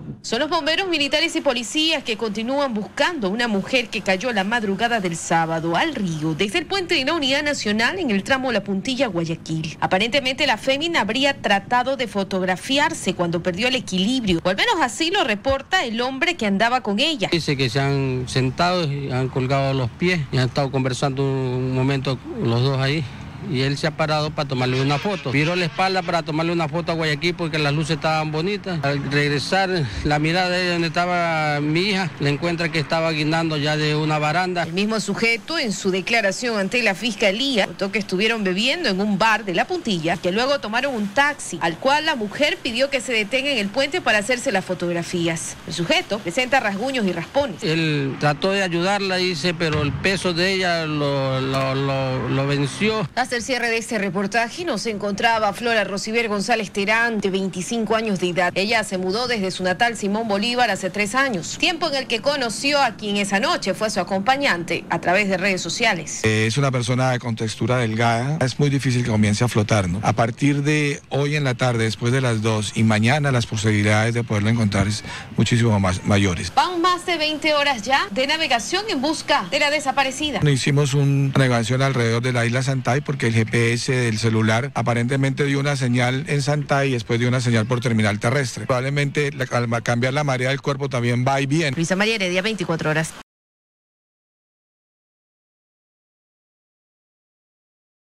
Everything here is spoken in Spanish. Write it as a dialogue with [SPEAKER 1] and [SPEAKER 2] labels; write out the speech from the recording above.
[SPEAKER 1] Son los bomberos militares y policías que continúan buscando a una mujer que cayó la madrugada del sábado al río desde el puente de la Unidad Nacional en el tramo La Puntilla, Guayaquil. Aparentemente la fémina habría tratado de fotografiarse cuando perdió el equilibrio, o al menos así lo reporta el hombre que andaba con ella.
[SPEAKER 2] Dice que se han sentado y han colgado los pies y han estado conversando un momento los dos ahí. Y él se ha parado para tomarle una foto. Viró la espalda para tomarle una foto a Guayaquil porque las luces estaban bonitas. Al regresar, la mirada de donde estaba mi hija, le encuentra que estaba guindando ya de una baranda.
[SPEAKER 1] El mismo sujeto, en su declaración ante la fiscalía, contó que estuvieron bebiendo en un bar de La Puntilla, que luego tomaron un taxi, al cual la mujer pidió que se detenga en el puente para hacerse las fotografías. El sujeto presenta rasguños y raspones.
[SPEAKER 2] Él trató de ayudarla, dice, pero el peso de ella lo venció.
[SPEAKER 1] Hasta el cierre de este reportaje nos encontraba Flora Rosiver González Terán, de 25 años de edad. Ella se mudó desde su natal Simón Bolívar hace 3 años, tiempo en el que conoció a quien esa noche fue su acompañante a través de redes sociales.
[SPEAKER 3] Es una persona con textura delgada, es muy difícil que comience a flotar, ¿no? A partir de hoy en la tarde, después de las 2 y mañana, las posibilidades de poderlo encontrar es muchísimo más mayores.
[SPEAKER 1] Van más de 20 horas ya de navegación en busca de la desaparecida.
[SPEAKER 3] Hicimos una navegación alrededor de la isla Santay porque el GPS del celular aparentemente dio una señal en Santay y después dio una señal por terminal terrestre. Probablemente al cambiar la marea del cuerpo también va y viene.
[SPEAKER 1] Luisa María Heredia, 24 horas.